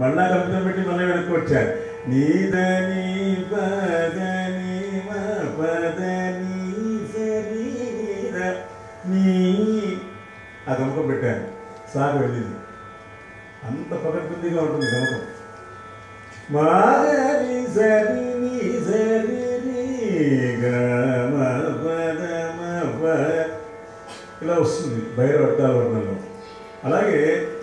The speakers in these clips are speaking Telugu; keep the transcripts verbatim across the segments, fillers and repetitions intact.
మళ్ళా కంపితం పెట్టి మళ్ళీ వెనక్కి వచ్చాను. నీదని పదని పదని సరి నీ ఆ గమకం పెట్టాను. సాగు వెళ్ళింది. అంత పకడ్బందీగా ఉంటుంది గమకం. మారి సరి నీ సరి ఇలా వస్తుంది భైరవ అర్థాల వర్ణంలో. అలాగే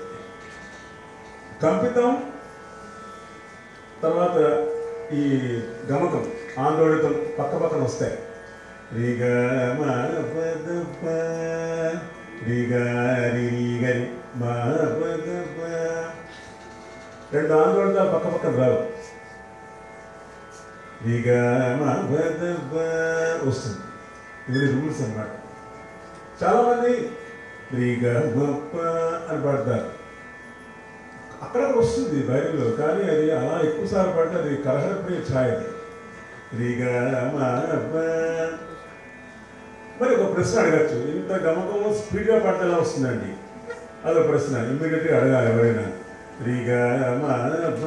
కంపితం తర్వాత ఈ గమకం ఆందోళితం పక్క పక్కన వస్తాయి. రిగమ పదప రిగారి రిగరి మా పదప రెండు ఆందోళితాలు పక్క పక్కన రావు. రిగమ పదప వస్తుంది. ఇవి రూల్స్ అన్నమాట. చాలామంది రిగమప్ప అని పాడతారు. అక్కడ వస్తుంది బైబిల్లో, కానీ అది అలా ఎక్కువసార్లు పడితే అది కలహరప్రియ ఛాయ. రిగమప్ప మరి ఒక ప్రశ్న అడగచ్చు, ఇంత గమకం స్పీడ్గా పడితే ఎలా వస్తుందండి? అదొక ప్రశ్న ఇమ్మీడియట్గా అడగాలి ఎవరైనా. రిగమప్ప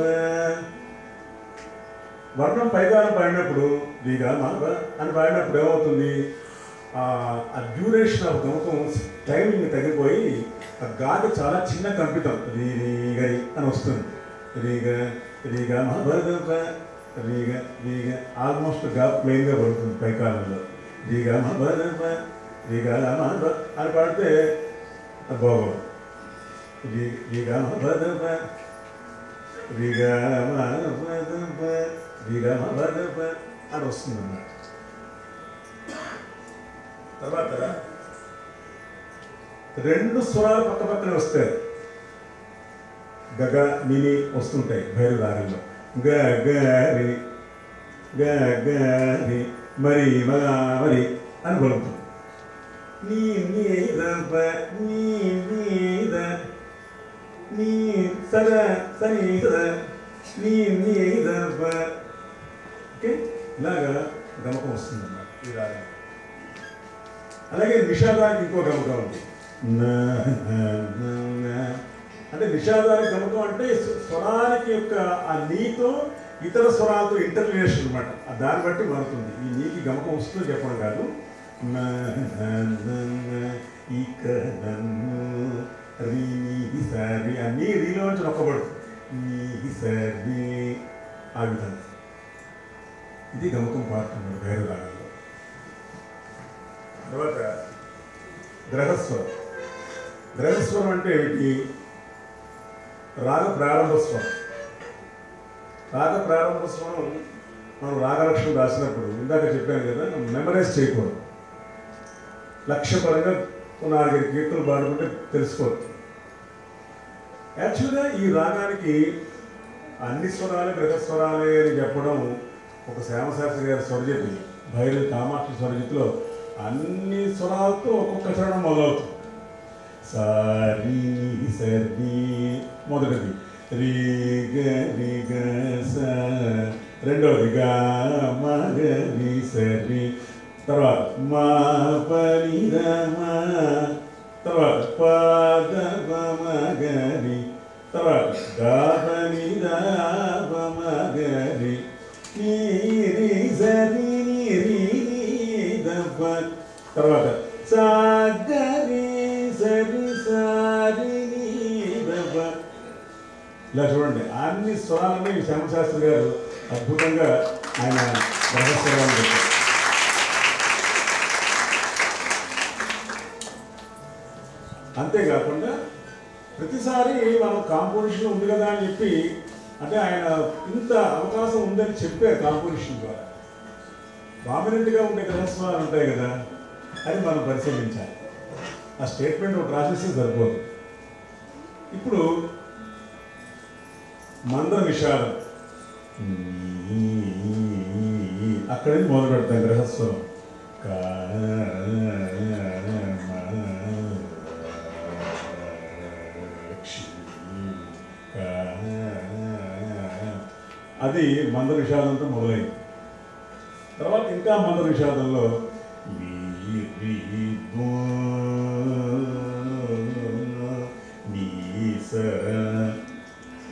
వర్ణం పైదానం పాడినప్పుడు రిగమప్ప అని పాడినప్పుడు ఏమవుతుంది? ఆ డ్యూరేషన్ ఆఫ్ గమకం టైమింగ్ తగ్గిపోయి ఆ గాలి చాలా చిన్న కంపితం రీ రీగరి అని వస్తుంది. రీగ రీగ మహబదప రీగ రీగ ఆల్మోస్ట్ గా ప్లెయిన్గా పడుతుంది పైకాలంలో. రీగ మహబదప రీగ మహబ అని పాడితే బాగోదు. రీ రీగ మహబదప రీగ మహబదప రీగ మహబదప అని వస్తుంది అన్నమాట. తర్వాత రెండు స్వరాలు పక్క పక్కనే వస్తాయి. గగ మిని వస్తుంటాయి భైరవ రాగంలో. గ గరి గ గరి మరి మగా మరి అని పలుకుతుంది. నీ నీద నీ నీద నీ సద సని సద నీ నీద ఓకే, ఇలాగా గమకం వస్తుంది అన్నమాట ఈ రాగం. అలాగే నిషాదానికి ఇంకో గమకం ఉంది. అంటే నిషాదానికి గమకం అంటే స్వరానికి యొక్క ఆ నీతో ఇతర స్వరాలతో ఇంటర్రిలేషన్ అనమాట. దాన్ని బట్టి మారుతుంది. ఈ నీకి గమకం వస్తుందో చెప్పడం కాదు. ఇక రీ సరి ఆ నీ రీలో నుంచి నొక్కబడుతుంది. నీ సరి ఆ విధంగా ఇది గమకం పాడుతున్నాడు భైరవ రాగంలో. తర్వాత గ్రహస్వరం. గ్రహస్వరం అంటే ఏమిటి? రాగ ప్రారంభ స్వరం. రాగ ప్రారంభ స్వరం మనం రాగలక్ష్మి రాసినప్పుడు ఇందాక చెప్పాను కదా, మెమరైజ్ చేయకూడదు. లక్ష్యపరంగా నాలుగైదు కీర్తనలు పాడుకుంటే తెలిసిపోతుంది. యాక్చువల్గా ఈ రాగానికి అన్ని స్వరాలే గ్రహస్వరాలే అని చెప్పడం ఒక శ్యామశాస్త్రి గారి స్వరజిత్, భైరవి కామాక్షి స్వరజిత్లో అన్ని స్వరాలతో ఒక్కొక్క చరణం మొదలవుతుంది. సారీ సరి మొదటిది రీ గ రి గ స, రెండవది గా మ గ రి సరి, తర్వాత మా పరి ద మ, తర్వాత ప ద ప మ గ రి, తర్వాత గా పరి ద ప మ గ రి, నీ రి సరి నీ రి ద ప, తర్వాత సా గ రి సరి సారి నీ ద ప. ఇలా చూడండి, అన్ని స్వరాలని శ్యామశాస్త్రి గారు అద్భుతంగా ఆయన రహస్యాలను చెప్పారు. అంతేకాకుండా ప్రతిసారి మనం కాంపోజిషన్ ఉంది కదా అని చెప్పి, అంటే ఆయన ఇంత అవకాశం ఉందని చెప్పే కాంపోజిషన్ ద్వారా ప్రామినెంట్గా ఉండే గ్రహస్వరాలు ఉంటాయి కదా, అది మనం పరిశీలించాలి. ఆ స్టేట్మెంట్ ఒకటి రాసేసి సరిపోదు. ఇప్పుడు మంద్ర విషాదం అక్కడి నుంచి మొదలు పెడతాం గ్రహస్వరం. అది మంద్ర విషాదంతో మొదలైంది. తర్వాత ఇంకా మంద్ర విషాదంలో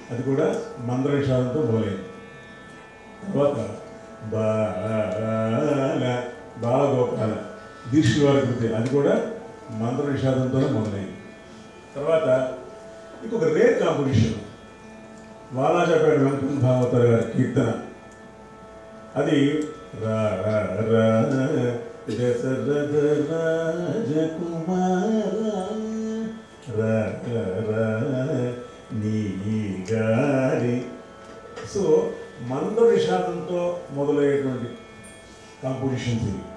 అది కూడా మందర నిషాదంతో మొదలైంది. తర్వాత బాల బాలగోపాల దీక్షల వారి కృతి, అది కూడా మందర నిషాదంతోనే మొదలైంది. తర్వాత ఇంకొక రేర్ కాంపిటీషన్ వాలాజాపేట వెంకట భాగవతారు గారి కీర్తన, అది రా రా దశరథ రాజకుమార నీ గారి. సో మందర నిషాదంతో మొదలయ్యేటువంటి కాంపిటీషన్స్ ఇవి.